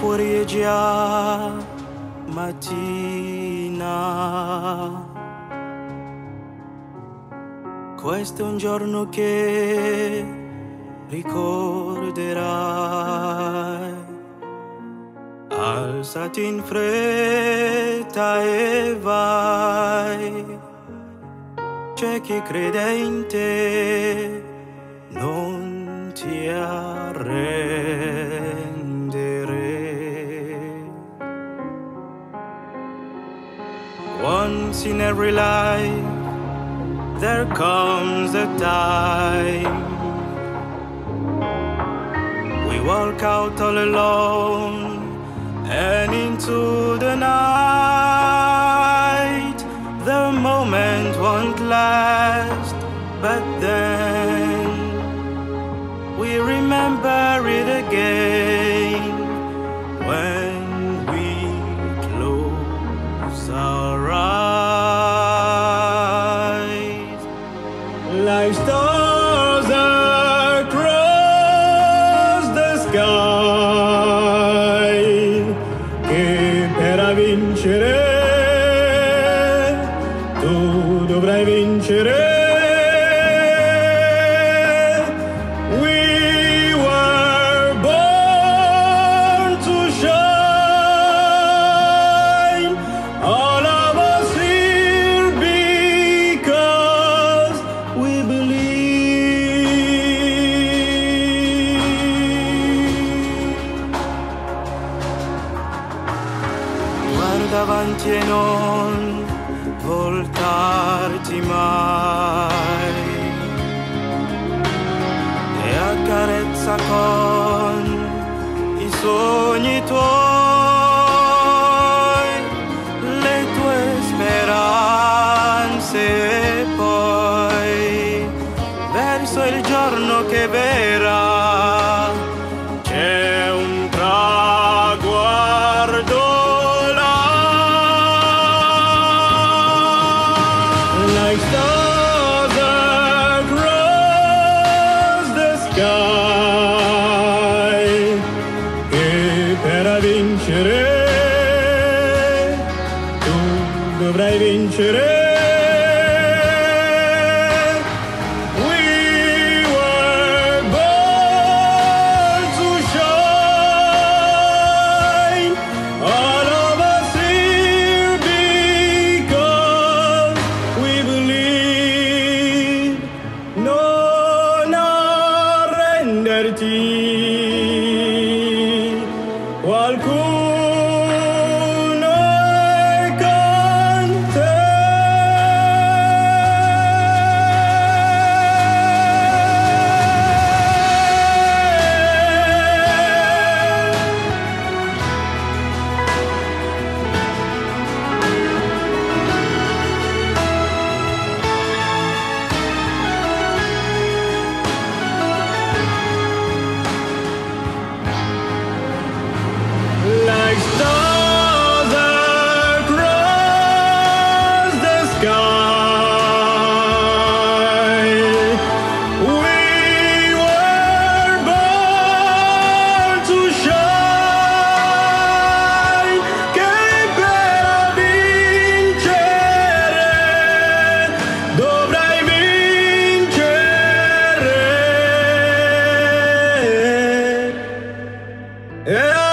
fuori è già mattina. Questo è un giorno che ricorderai. Alzati in fretta e vai. C'è chi crede in te, non ti arrendere. Once in every life there comes a time we walk out all alone and into the night. The moment won't last, but then we remember it again when we close our eyes. Like stars across the sky, che per vincere tu dovrai vincere. We were born to shine, all of us here because we believe. Guarda avanti e non voltarti mai e accarezza con i sogni tuoi le tue speranze e poi verso il giorno che verrà c'è un traguardo. Like stars across the sky, che per vincere tu dovrai vincere. We were born to shine, all of us here because we believe. Non arrenderti, qualcuno è con te. Like stars across the sky, we were born to shine, che per vincere dovrai vincere.